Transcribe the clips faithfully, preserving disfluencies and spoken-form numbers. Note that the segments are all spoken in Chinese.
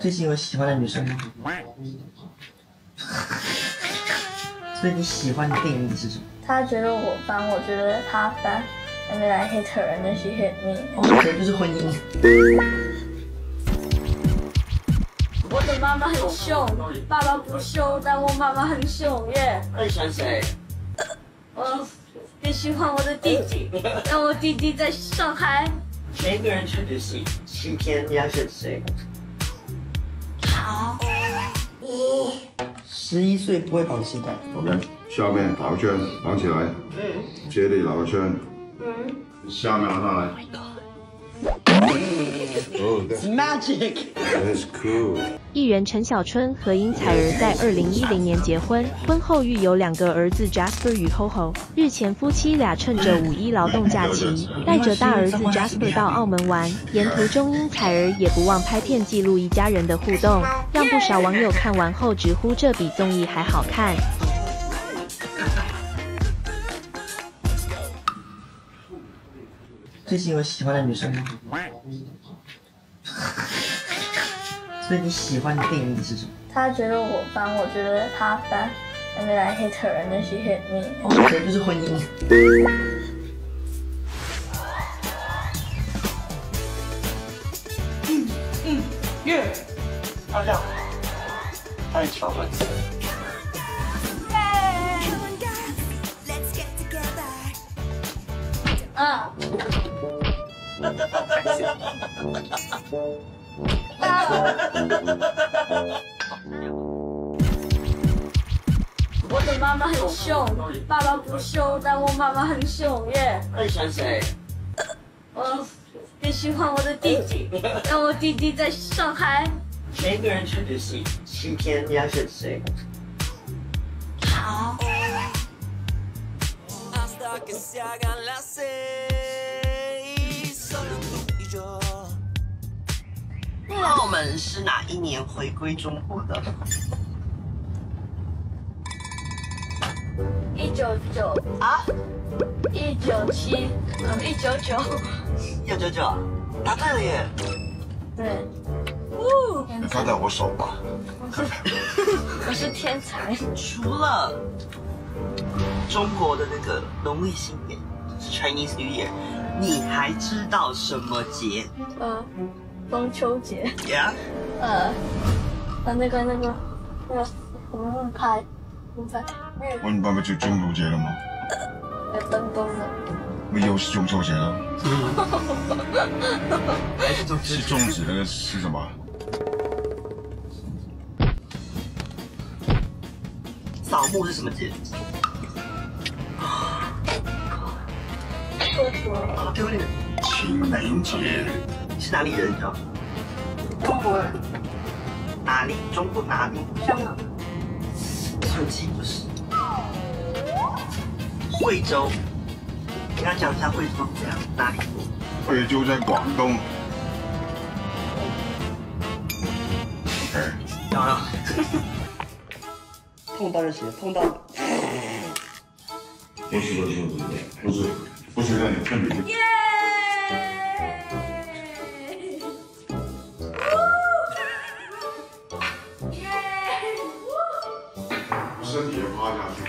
最近有喜欢的女生吗？所以你喜欢的定义是什么？ 他觉得我烦，我觉得他烦。And then I hit her, and then she hit me. 对，就是婚姻。 我的妈妈很凶，爸爸不凶，但我妈妈很凶耶。 那你喜欢谁？ 我也喜欢我的弟弟，但我弟弟在上海。 每个人选择是今天你要选谁？ 好。 十一岁不会绑鞋带。 OK， 下面打个圈，绑起来。嗯。接力打个圈。嗯。下面拿上来。Oh, that's magic. That's cool. 艺人陈小春和殷彩儿在二零一零年结婚，婚后育有两个儿子 Jasper 与 Hoho。日前夫妻俩趁着五一劳动假期，带着大儿子 Jasper 到澳门玩，沿途中殷彩儿也不忘拍片记录一家人的互动，让不少网友看完后直呼这比综艺还好看。 最近有喜欢的女生吗？所以你喜欢的定义是什么？ 他觉得我烦，我觉得他烦。And then I hit her, and then she hit me. 对，就是婚姻。嗯嗯耶，漂亮，太巧了。 啊。我的妈妈很凶，爸爸不凶，但我妈妈很凶耶。 那你喜欢谁？ 我也喜欢我的弟弟，但我弟弟在上海。 每个人选择是今天你要选谁？ 好。 澳门是哪一年回归中国的？ 一九九啊？ 一九七，嗯，一九九。 一九九九，答对了耶！ 对。哦。 放在我手吧。 我是天才。 除了中国的那个农历新年是 Chinese New Year， 你还知道什么节？ 呃。中秋节 ，Yeah， 呃，呃，那个那个那个我们会拍，我们拍日。 我们爸爸就中秋节了吗？ 要灯光的。 没有是中秋节了。 还是中秋？ 是粽子那个是什么？ 扫墓是什么节？好丢脸！ 清明节。 你是哪里人？叫中国人。 哪里？中国哪里？ 香港。 手机不是。惠州，你跟他讲一下惠州怎样？哪里？ 惠州在广东。OK。 当然。碰到就行，碰到。 不是不是不是不是不是让你看你。身体也趴下去。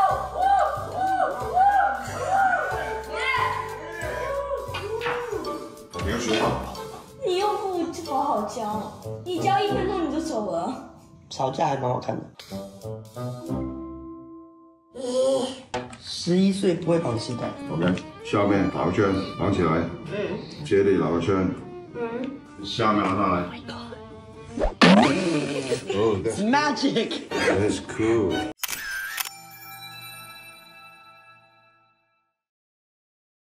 你要说话。 你又不好好教，你教一分钟你就走了。 吵架还蛮好看的。十一岁不会绑鞋带。 OK， 下面打个圈，绑起来。嗯。接力打个圈。嗯。下面拿上来。Oh, that's magic. That's cool.